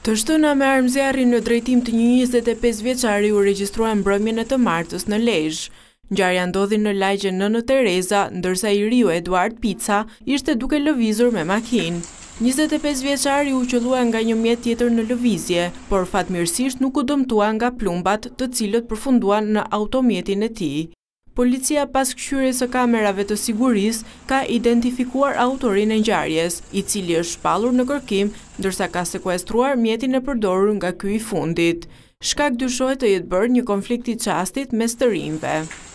Të shtëna me armëzjarri në drejtim të një 25 vjeçari u regjistrua mbrëmjen e të martës në Lezhë. Ngjarja ndodhi në lagjen Nën Tereza, ndërsa i riu Eduart Pica ishte duke lëvizur me makinë. 25 vjeçari u qëllua nga një mjet tjetër në lëvizje, por fatmirësisht nuk u dëmtua nga plumbat, të cilët përfunduan në automjetin e tij. Policia pas këshyrjes së kamerave të sigurisë ka identifikuar autorin e ngjarjes, i cili është shpallur në kërkim, ndërsa ka sekuestruar mjetin e përdorur nga ky i fundit. Shkak dyshohet të jetë bërë një konflikt i çastit mes të rinjve.